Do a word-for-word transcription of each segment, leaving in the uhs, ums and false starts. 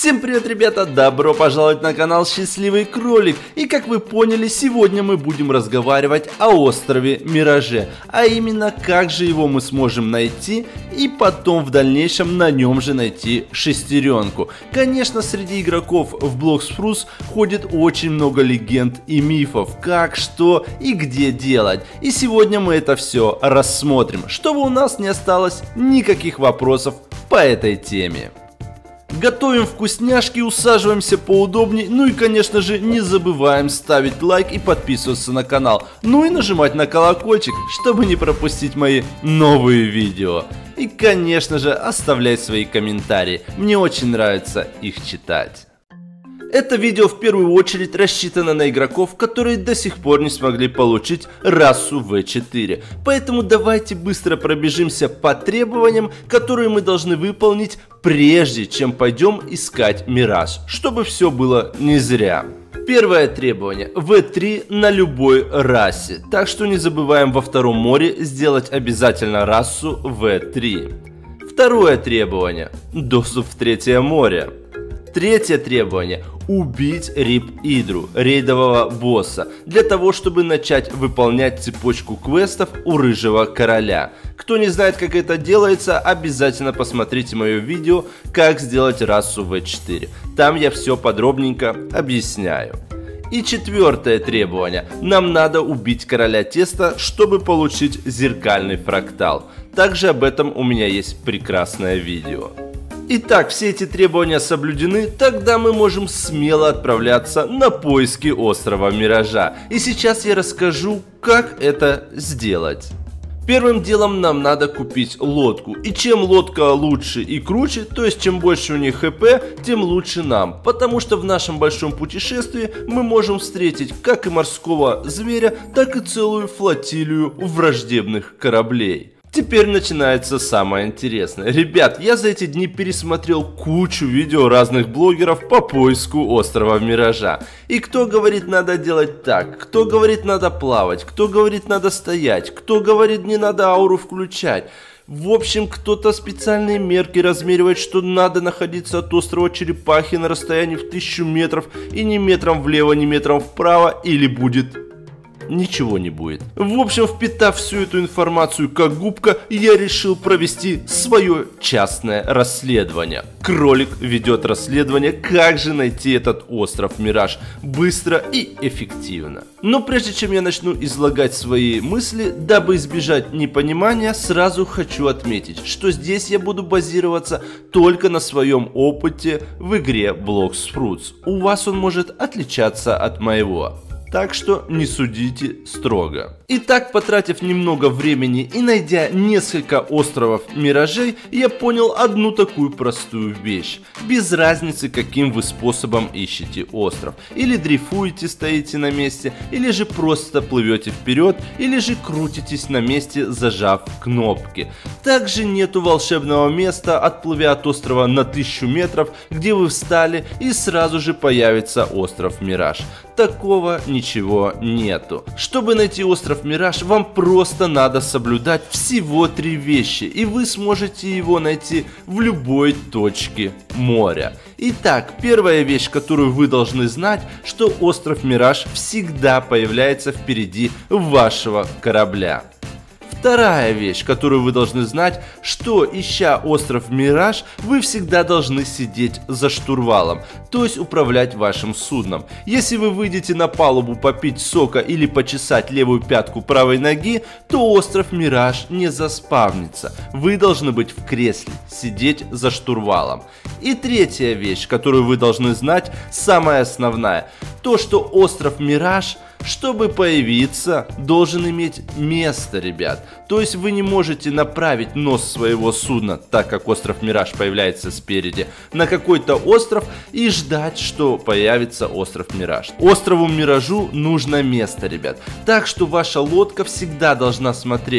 Всем привет, ребята! Добро пожаловать на канал Счастливый Кролик. И как вы поняли, сегодня мы будем разговаривать о острове Мираже. А именно, как же его мы сможем найти и потом в дальнейшем на нем же найти шестеренку. Конечно, среди игроков в Blox Fruits ходит очень много легенд и мифов, как, что и где делать. И сегодня мы это все рассмотрим, чтобы у нас не осталось никаких вопросов по этой теме. Готовим вкусняшки, усаживаемся поудобнее, ну и конечно же не забываем ставить лайк и подписываться на канал, ну и нажимать на колокольчик, чтобы не пропустить мои новые видео. И конечно же оставлять свои комментарии, мне очень нравится их читать. Это видео в первую очередь рассчитано на игроков, которые до сих пор не смогли получить расу вэ четыре. Поэтому давайте быстро пробежимся по требованиям, которые мы должны выполнить, прежде чем пойдем искать Мираж, чтобы все было не зря. Первое требование: вэ три на любой расе, так что не забываем во втором море сделать обязательно расу вэ три. Второе требование: доступ в третье море. Третье требование: убить Рип-Идру, рейдового босса, для того, чтобы начать выполнять цепочку квестов у Рыжего Короля. Кто не знает, как это делается, обязательно посмотрите мое видео «Как сделать расу вэ четыре». Там я все подробненько объясняю. И четвертое требование: нам надо убить Короля Теста, чтобы получить зеркальный фрактал. Также об этом у меня есть прекрасное видео. Итак, все эти требования соблюдены, тогда мы можем смело отправляться на поиски острова Миража. И сейчас я расскажу, как это сделать. Первым делом нам надо купить лодку. И чем лодка лучше и круче, то есть чем больше у них хп, тем лучше нам. Потому что в нашем большом путешествии мы можем встретить как и морского зверя, так и целую флотилию враждебных кораблей. Теперь начинается самое интересное. Ребят, я за эти дни пересмотрел кучу видео разных блогеров по поиску острова Миража. И кто говорит надо делать так, кто говорит надо плавать, кто говорит надо стоять, кто говорит не надо ауру включать. В общем, кто-то специальные мерки размеривает, что надо находиться от острова Черепахи на расстоянии в тысячу метров и ни метром влево, ни метром вправо, или будет... ничего не будет. В общем, впитав всю эту информацию как губка, я решил провести свое частное расследование. Кролик ведет расследование, как же найти этот остров Мираж быстро и эффективно. Но прежде чем я начну излагать свои мысли, дабы избежать непонимания, сразу хочу отметить, что здесь я буду базироваться только на своем опыте в игре Blox Fruits. У вас он может отличаться от моего. Так что не судите строго. Итак, потратив немного времени и найдя несколько островов Миражей, я понял одну такую простую вещь. Без разницы, каким вы способом ищете остров. Или дрейфуете, стоите на месте, или же просто плывете вперед, или же крутитесь на месте, зажав кнопки. Также нету волшебного места, отплывя от острова на тысячу метров, где вы встали и сразу же появится остров Мираж. Такого ничего нету. Чтобы найти остров Мираж, вам просто надо соблюдать всего три вещи, и вы сможете его найти в любой точке моря. Итак, первая вещь, которую вы должны знать, что остров Мираж всегда появляется впереди вашего корабля. Вторая вещь, которую вы должны знать, что ища остров Мираж, вы всегда должны сидеть за штурвалом, то есть управлять вашим судном. Если вы выйдете на палубу попить сока или почесать левую пятку правой ноги, то остров Мираж не заспавнится. Вы должны быть в кресле, сидеть за штурвалом. И третья вещь, которую вы должны знать, самая основная, то что остров Мираж, чтобы появиться, должен иметь место, ребят. То есть вы не можете направить нос своего судна, так как остров Мираж появляется спереди, на какой-то остров и ждать, что появится остров Мираж. Острову Миражу нужно место, ребят. Так что ваша лодка всегда должна смотреть в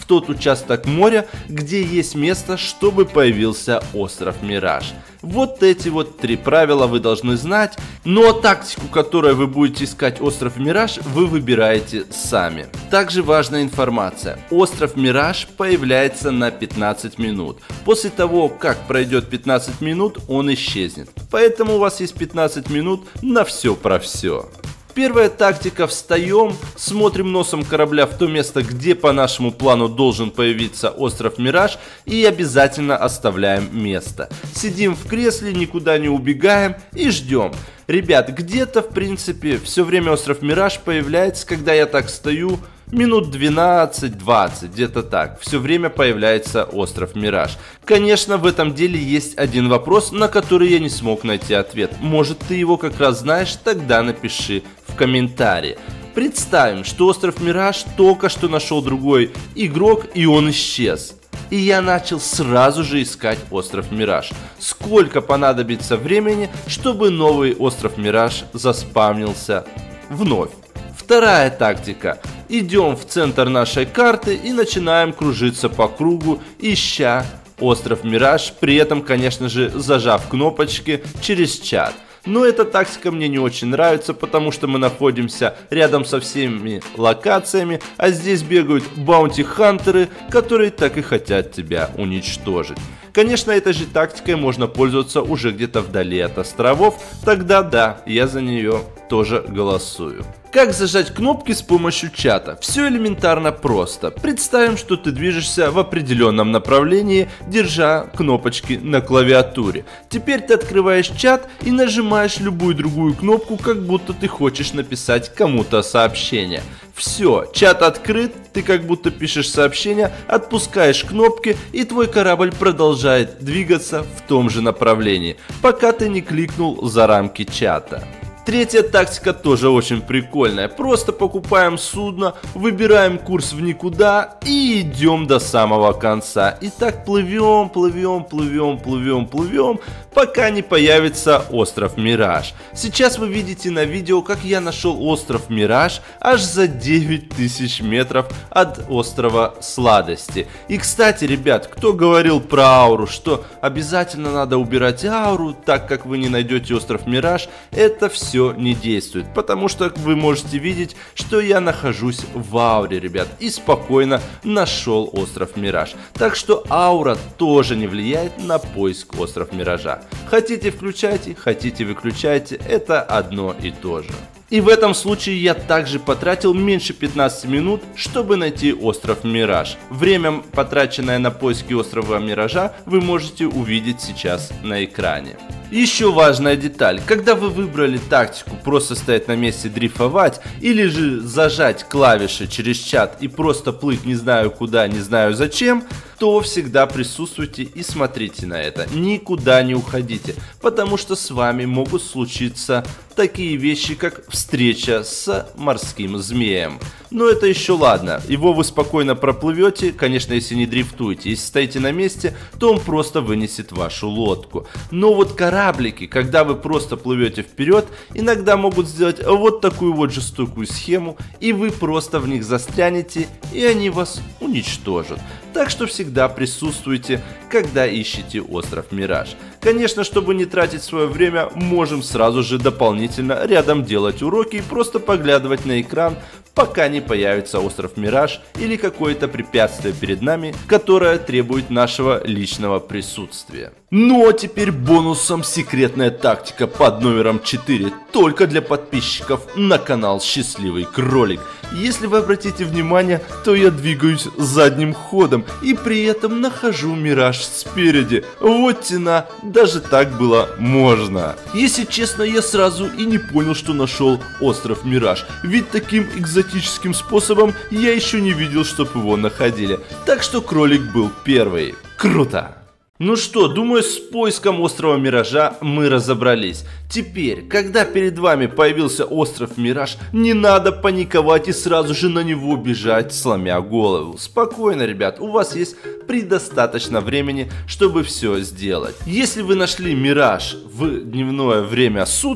тот участок моря, где есть место, чтобы появился остров Мираж. Вот эти вот три правила вы должны знать, но тактику, которой вы будете искать остров Мираж, вы выбираете сами. Также важная информация. Остров Мираж появляется на пятнадцать минут. После того, как пройдет пятнадцать минут, он исчезнет. Поэтому у вас есть пятнадцать минут на все про все. Первая тактика: встаем, смотрим носом корабля в то место, где по нашему плану должен появиться остров Мираж, и обязательно оставляем место. Сидим в кресле, никуда не убегаем и ждем. Ребят, где-то в принципе все время остров Мираж появляется, когда я так стою, минут двенадцать-двадцать, где-то так. Все время появляется остров Мираж. Конечно, в этом деле есть один вопрос, на который я не смог найти ответ. Может, ты его как раз знаешь? Тогда напиши в комментарии. Представим, что остров Мираж только что нашел другой игрок, и он исчез. И я начал сразу же искать остров Мираж. Сколько понадобится времени, чтобы новый остров Мираж заспавнился вновь? Вторая тактика. Идем в центр нашей карты и начинаем кружиться по кругу, ища остров Мираж, при этом, конечно же, зажав кнопочки через чат. Но эта тактика мне не очень нравится, потому что мы находимся рядом со всеми локациями, а здесь бегают баунти-хантеры, которые так и хотят тебя уничтожить. Конечно, этой же тактикой можно пользоваться уже где-то вдали от островов, тогда да, я за нее тоже голосую. Как зажать кнопки с помощью чата? Все элементарно просто. Представим, что ты движешься в определенном направлении, держа кнопочки на клавиатуре. Теперь ты открываешь чат и нажимаешь любую другую кнопку, как будто ты хочешь написать кому-то сообщение. Все, чат открыт, ты как будто пишешь сообщение, отпускаешь кнопки, и твой корабль продолжает двигаться в том же направлении, пока ты не кликнул за рамки чата. Третья тактика тоже очень прикольная. Просто покупаем судно, выбираем курс в никуда и идем до самого конца. И так плывем, плывем, плывем, плывем, плывем, пока не появится остров Мираж. Сейчас вы видите на видео, как я нашел остров Мираж аж за девять тысяч метров от острова Сладости. И, кстати, ребят, кто говорил про ауру, что обязательно надо убирать ауру, так как вы не найдете остров Мираж, это все не действует, потому что вы можете видеть, что я нахожусь в ауре, ребят, и спокойно нашел остров Мираж. Так что аура тоже не влияет на поиск остров Миража. Хотите включайте, хотите выключайте, это одно и то же. И в этом случае я также потратил меньше пятнадцати минут, чтобы найти остров Мираж. Время, потраченное на поиски острова Миража, вы можете увидеть сейчас на экране. Еще важная деталь. Когда вы выбрали тактику просто стоять на месте дрейфовать, или же зажать клавиши через чат и просто плыть не знаю куда, не знаю зачем, то всегда присутствуйте и смотрите на это. Никуда не уходите, потому что с вами могут случиться такие вещи, как встреча с морским змеем. Но это еще ладно, его вы спокойно проплывете, конечно, если не дрифтуете. Если стоите на месте, то он просто вынесет вашу лодку. Но вот кораблики, когда вы просто плывете вперед, иногда могут сделать вот такую вот жестокую схему, и вы просто в них застрянете, и они вас уничтожат. Так что всегда присутствуйте, когда ищете остров Мираж. Конечно, чтобы не тратить свое время, можем сразу же дополнительно рядом делать уроки и просто поглядывать на экран, пока не появится остров Мираж или какое-то препятствие перед нами, которое требует нашего личного присутствия. Ну а теперь бонусом секретная тактика под номером четыре, только для подписчиков на канал Счастливый Кролик. Если вы обратите внимание, то я двигаюсь задним ходом и при этом нахожу Мираж спереди. Вот тена, даже так было можно. Если честно, я сразу и не понял, что нашел остров Мираж, ведь таким экзотическим способом я еще не видел, чтоб его находили. Так что кролик был первый. Круто! Ну что, думаю, с поиском острова Миража мы разобрались. Теперь, когда перед вами появился остров Мираж, не надо паниковать и сразу же на него бежать, сломя голову. Спокойно, ребят, у вас есть предостаточно времени, чтобы все сделать. Если вы нашли Мираж в дневное время суток,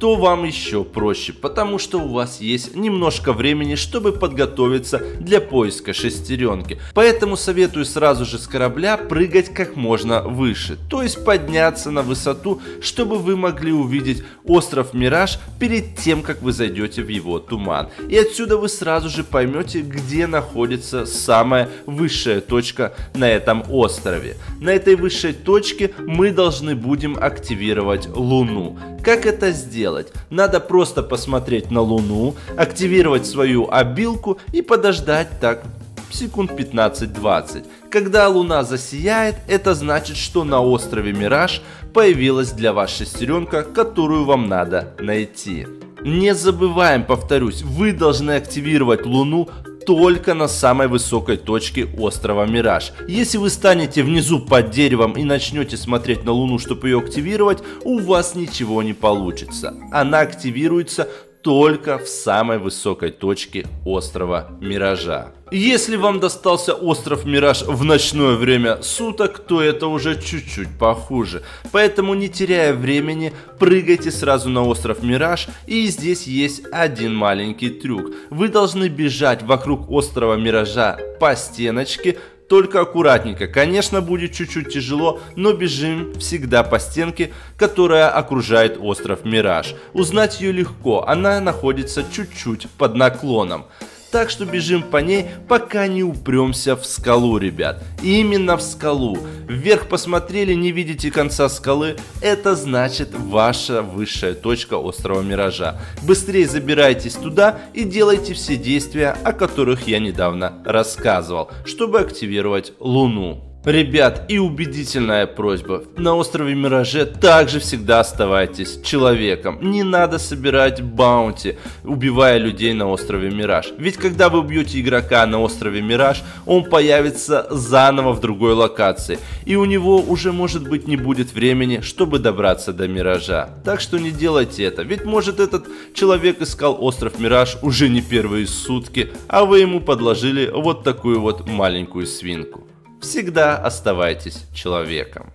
то вам еще проще, потому что у вас есть немножко времени, чтобы подготовиться для поиска шестеренки. Поэтому советую сразу же с корабля прыгать как можно выше, то есть подняться на высоту, чтобы вы могли увидеть остров Мираж перед тем, как вы зайдете в его туман. И отсюда вы сразу же поймете, где находится самая высшая точка на этом острове. На этой высшей точке мы должны будем активировать Луну. Как это сделать? Надо просто посмотреть на Луну, активировать свою обилку и подождать так секунд пятнадцать-двадцать. Когда Луна засияет, это значит, что на острове Мираж появилась для вас шестеренка, которую вам надо найти. Не забываем, повторюсь, вы должны активировать Луну только на самой высокой точке острова Мираж. Если вы станете внизу под деревом и начнете смотреть на Луну, чтобы ее активировать, у вас ничего не получится. Она активируется только в самой высокой точке острова Миража. Если вам достался остров Мираж в ночное время суток, то это уже чуть-чуть похуже. Поэтому, не теряя времени, прыгайте сразу на остров Мираж, и здесь есть один маленький трюк. Вы должны бежать вокруг острова Миража по стеночке, только аккуратненько. Конечно, будет чуть-чуть тяжело, но бежим всегда по стенке, которая окружает остров Мираж. Узнать ее легко, она находится чуть-чуть под наклоном. Так что бежим по ней, пока не упремся в скалу, ребят. И именно в скалу. Вверх посмотрели, не видите конца скалы. Это значит ваша высшая точка острова Миража. Быстрее забирайтесь туда и делайте все действия, о которых я недавно рассказывал, чтобы активировать Луну. Ребят, и убедительная просьба, на острове Мираже также всегда оставайтесь человеком. Не надо собирать баунти, убивая людей на острове Мираж. Ведь когда вы убьете игрока на острове Мираж, он появится заново в другой локации. И у него уже, может быть, не будет времени, чтобы добраться до Миража. Так что не делайте это, ведь может этот человек искал остров Мираж уже не первые сутки, а вы ему подложили вот такую вот маленькую свинку. Всегда оставайтесь человеком.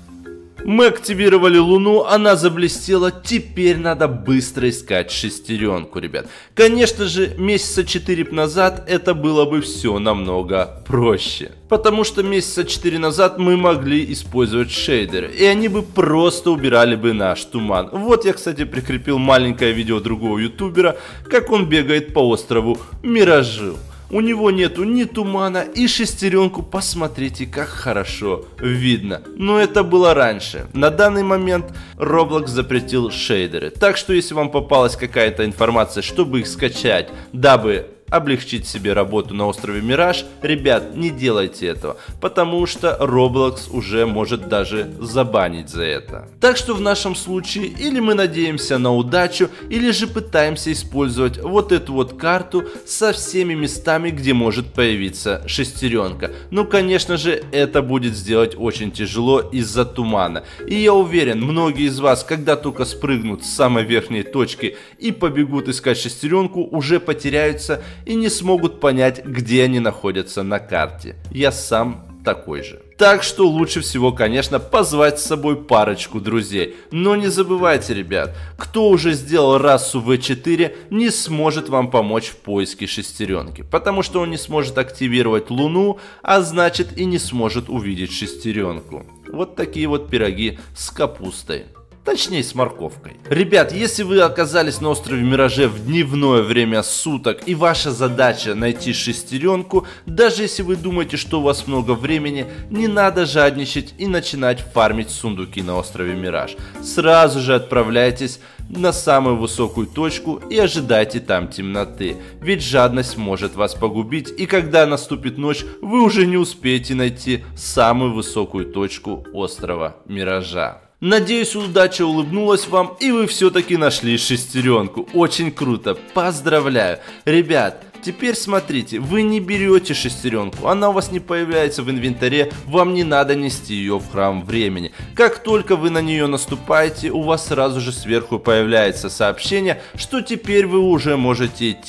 Мы активировали Луну, она заблестела, теперь надо быстро искать шестеренку, ребят. Конечно же, месяца четыре назад это было бы все намного проще. Потому что месяца четыре назад мы могли использовать шейдеры, и они бы просто убирали бы наш туман. Вот я, кстати, прикрепил маленькое видео другого ютубера, как он бегает по острову Миражу. У него нету ни тумана, и шестеренку посмотрите, как хорошо видно. Но это было раньше. На данный момент Roblox запретил шейдеры. Так что если вам попалась какая-то информация, чтобы их скачать, дабы облегчить себе работу на острове Мираж, ребят, не делайте этого, потому что Roblox уже может даже забанить за это. Так что в нашем случае или мы надеемся на удачу, или же пытаемся использовать вот эту вот карту со всеми местами, где может появиться шестеренка. Ну, конечно же, это будет сделать очень тяжело из-за тумана. И я уверен, многие из вас, когда только спрыгнут с самой верхней точки и побегут искать шестеренку, уже потеряются и не смогут понять, где они находятся на карте. Я сам такой же. Так что лучше всего, конечно, позвать с собой парочку друзей. Но не забывайте, ребят, кто уже сделал расу вэ четыре, не сможет вам помочь в поиске шестеренки. Потому что он не сможет активировать Луну, а значит и не сможет увидеть шестеренку. Вот такие вот пироги с капустой. Точнее, с морковкой. Ребят, если вы оказались на острове Мираже в дневное время суток и ваша задача найти шестеренку, даже если вы думаете, что у вас много времени, не надо жадничать и начинать фармить сундуки на острове Мираж. Сразу же отправляйтесь на самую высокую точку и ожидайте там темноты. Ведь жадность может вас погубить, и когда наступит ночь, вы уже не успеете найти самую высокую точку острова Миража. Надеюсь, удача улыбнулась вам, и вы все-таки нашли шестеренку. Очень круто, поздравляю. Ребят, теперь смотрите, вы не берете шестеренку, она у вас не появляется в инвентаре, вам не надо нести ее в храм времени. Как только вы на нее наступаете, у вас сразу же сверху появляется сообщение, что теперь вы уже можете идти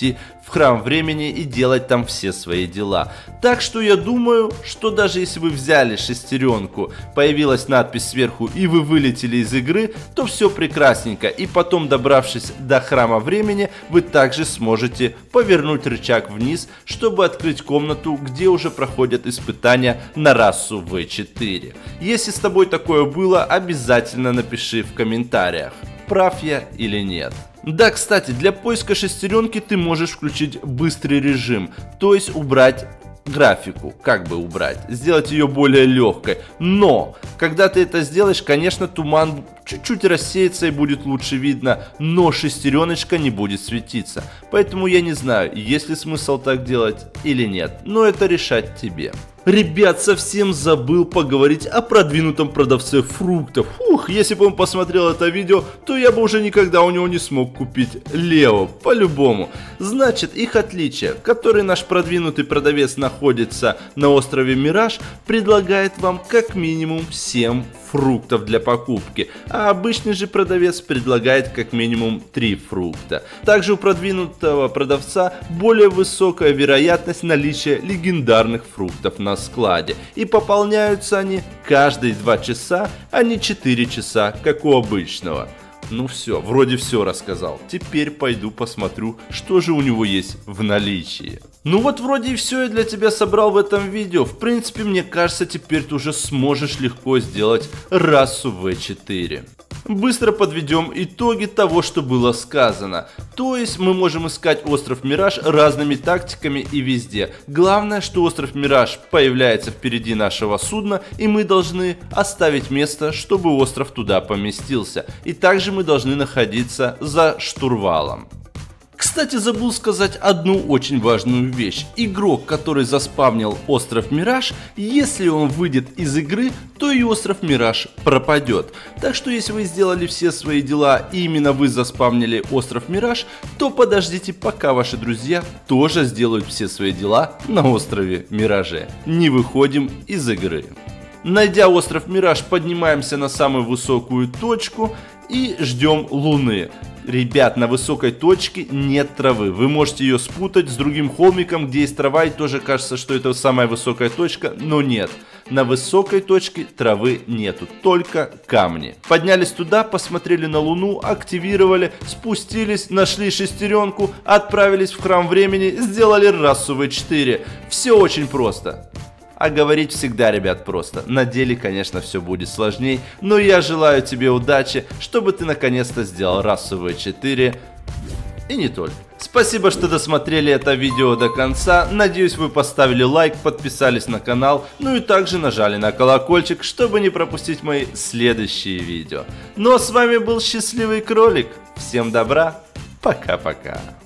в храм времени и делать там все свои дела. Так что я думаю, что даже если вы взяли шестеренку, появилась надпись сверху и вы вылетели из игры, то все прекрасненько. И потом, добравшись до храма времени, вы также сможете повернуть рычаг вниз, чтобы открыть комнату, где уже проходят испытания на расу вэ четыре. Если с тобой такое было, обязательно напиши в комментариях, прав я или нет. Да, кстати, для поиска шестеренки ты можешь включить быстрый режим, то есть убрать графику, как бы убрать, сделать ее более легкой. Но, когда ты это сделаешь, конечно, туман чуть-чуть рассеется и будет лучше видно, но шестереночка не будет светиться. Поэтому я не знаю, есть ли смысл так делать или нет, но это решать тебе. Ребят, совсем забыл поговорить о продвинутом продавце фруктов. Ух, если бы он посмотрел это видео, то я бы уже никогда у него не смог купить Лео, по-любому. Значит, их отличие, который наш продвинутый продавец находится на острове Мираж, предлагает вам как минимум семь фруктов для покупки, а обычный же продавец предлагает как минимум три фрукта. Также у продвинутого продавца более высокая вероятность наличия легендарных фруктов на складе, и пополняются они каждые два часа, а не четыре часа, как у обычного. Ну все, вроде все рассказал. Теперь пойду посмотрю, что же у него есть в наличии. Ну вот вроде и все я для тебя собрал в этом видео. В принципе, мне кажется, теперь ты уже сможешь легко сделать расу вэ четыре. Быстро подведем итоги того, что было сказано. То есть мы можем искать остров Мираж разными тактиками и везде. Главное, что остров Мираж появляется впереди нашего судна, и мы должны оставить место, чтобы остров туда поместился. И также мы должны находиться за штурвалом. Кстати, забыл сказать одну очень важную вещь. Игрок, который заспавнил остров Мираж, если он выйдет из игры, то и остров Мираж пропадет. Так что если вы сделали все свои дела и именно вы заспавнили остров Мираж, то подождите, пока ваши друзья тоже сделают все свои дела на острове Мираже. Не выходим из игры. Найдя остров Мираж, поднимаемся на самую высокую точку и ждем Луны. Ребят, на высокой точке нет травы. Вы можете ее спутать с другим холмиком, где есть трава, и тоже кажется, что это самая высокая точка, но нет. На высокой точке травы нету, только камни. Поднялись туда, посмотрели на Луну, активировали, спустились, нашли шестеренку, отправились в храм времени, сделали расу вэ четыре. Все очень просто. А говорить всегда, ребят, просто. На деле, конечно, все будет сложней, но я желаю тебе удачи, чтобы ты наконец-то сделал расу вэ четыре и не только. Спасибо, что досмотрели это видео до конца. Надеюсь, вы поставили лайк, подписались на канал, ну и также нажали на колокольчик, чтобы не пропустить мои следующие видео. Ну а с вами был Счастливый Кролик. Всем добра, пока-пока.